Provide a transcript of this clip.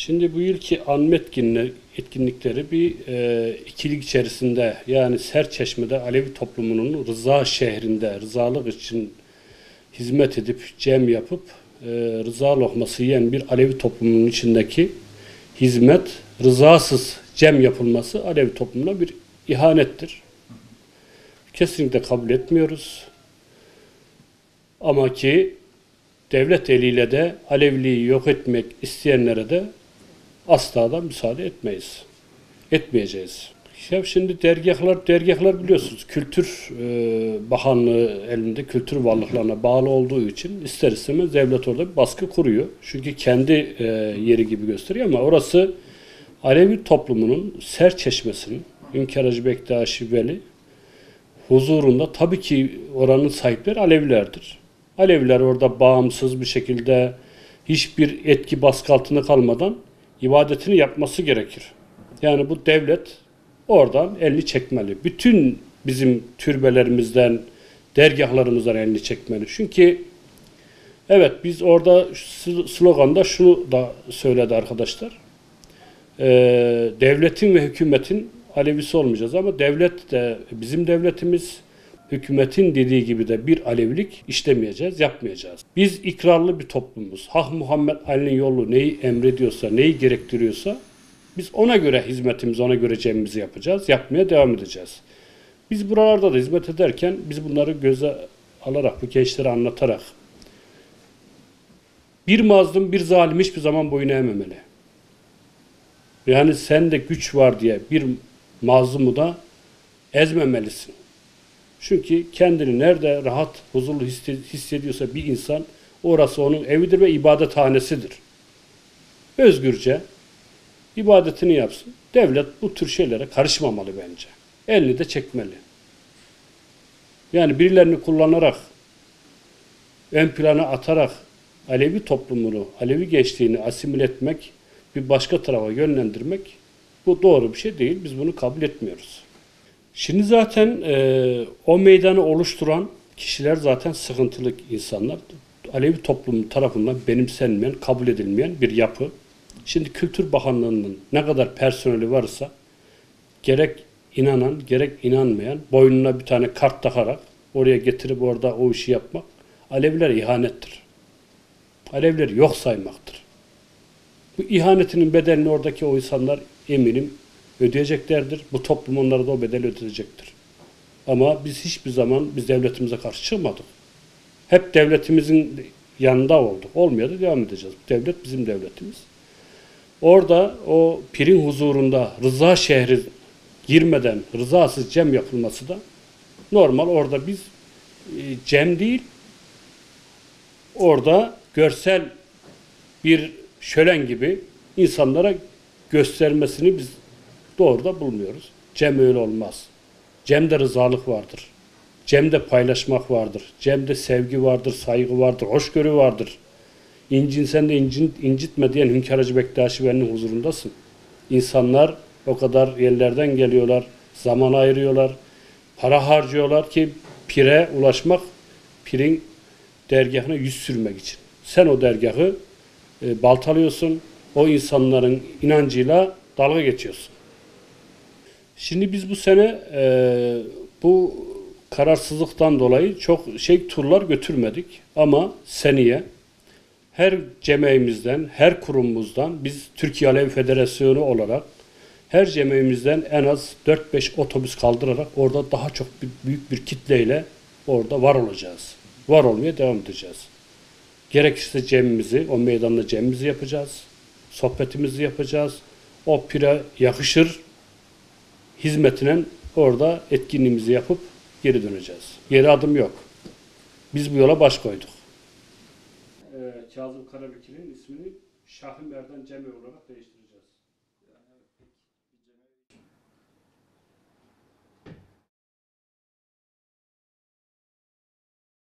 Şimdi bu yılki anma etkinlikleri bir ikilik içerisinde, yani Serçeşme'de Alevi toplumunun Rıza şehrinde rızalık için hizmet edip cem yapıp rıza lokması yiyen bir Alevi toplumunun içindeki hizmet, rızasız cem yapılması Alevi toplumuna bir ihanettir. Kesinlikle kabul etmiyoruz. Ama ki devlet eliyle de Aleviliği yok etmek isteyenlere de asla da müsaade etmeyiz. Etmeyeceğiz. Ya şimdi dergahlar biliyorsunuz Kültür Bakanlığı elinde kültür varlıklarına bağlı olduğu için ister istemez devlet orada bir baskı kuruyor. Çünkü kendi yeri gibi gösteriyor ama orası Alevi toplumunun Serçeşmesi'nin Hünkar Hacı Bektaşi Veli huzurunda tabii ki oranın sahipleri Alevilerdir. Aleviler orada bağımsız bir şekilde hiçbir etki baskı altında kalmadan ibadetini yapması gerekir. Yani bu devlet oradan elini çekmeli. Bütün bizim türbelerimizden, dergahlarımızdan elini çekmeli. Çünkü evet biz orada sloganda şunu da söyledi arkadaşlar. Devletin ve hükümetin Alevisi olmayacağız ama devlet de bizim devletimiz, hükümetin dediği gibi de bir Alevilik işlemeyeceğiz, yapmayacağız. Biz ikrarlı bir toplumuz. Hak Muhammed Ali'nin yolu neyi emrediyorsa, neyi gerektiriyorsa biz ona göre hizmetimizi, ona göre cemimizi yapacağız, yapmaya devam edeceğiz. Biz buralarda da hizmet ederken biz bunları göze alarak, bu gençlere anlatarak bir mazlum, bir zalim hiçbir zaman boyun eğmemeli. Yani sende güç var diye bir mazlumu da ezmemelisin. Çünkü kendini nerede rahat, huzurlu hissediyorsa bir insan, orası onun evidir ve ibadethanesidir. Özgürce ibadetini yapsın. Devlet bu tür şeylere karışmamalı bence. Elini de çekmeli. Yani birilerini kullanarak, ön plana atarak Alevi toplumunu, Alevi gençliğini asimile etmek, bir başka tarafa yönlendirmek bu doğru bir şey değil. Biz bunu kabul etmiyoruz. Şimdi zaten o meydanı oluşturan kişiler zaten sıkıntılı insanlar. Alevi toplumu tarafından benimsenmeyen, kabul edilmeyen bir yapı. Şimdi Kültür Bakanlığı'nın ne kadar personeli varsa gerek inanan, gerek inanmayan boynuna bir tane kart takarak oraya getirip orada o işi yapmak Aleviler ihanettir. Alevileri yok saymaktır. Bu ihanetinin bedelini oradaki o insanlar eminim ödeyeceklerdir. Bu toplum onlara da o bedeli ödeyecektir. Ama biz hiçbir zaman devletimize karşı çıkmadık. Hep devletimizin yanında olduk. Olmaya da devam edeceğiz. Devlet bizim devletimiz. Orada o pirin huzurunda Rıza şehri girmeden rızasız cem yapılması da normal. Orada biz cem değil, orada görsel bir şölen gibi insanlara göstermesini biz doğru da bulmuyoruz. Cem öyle olmaz. Cem'de rızalık vardır. Cem'de paylaşmak vardır. Cem'de sevgi vardır, saygı vardır, hoşgörü vardır. İncinsen de incitme diyen Hünkar Hacı Bektaşi Veli'nin huzurundasın. İnsanlar o kadar yerlerden geliyorlar, zaman ayırıyorlar, para harcıyorlar ki pire ulaşmak, pirin dergahına yüz sürmek için. Sen o dergahı baltalıyorsun, o insanların inancıyla dalga geçiyorsun. Şimdi biz bu sene bu kararsızlıktan dolayı çok turlar götürmedik ama seneye her cemiyimizden, her kurumumuzdan biz Türkiye Alevi Federasyonu olarak her cemiyimizden en az 4-5 otobüs kaldırarak orada daha çok büyük bir kitleyle orada var olacağız. Var olmaya devam edeceğiz. Gerekirse cemimizi, o meydanda cemimizi yapacağız. Sohbetimizi yapacağız. O pire yakışır hizmetine orada etkinliğimizi yapıp geri döneceğiz. Geri adım yok. Biz bu yola baş koyduk. Kazım Karabekir'in ismini Şahı Merdan Cemi olarak değiştireceğiz.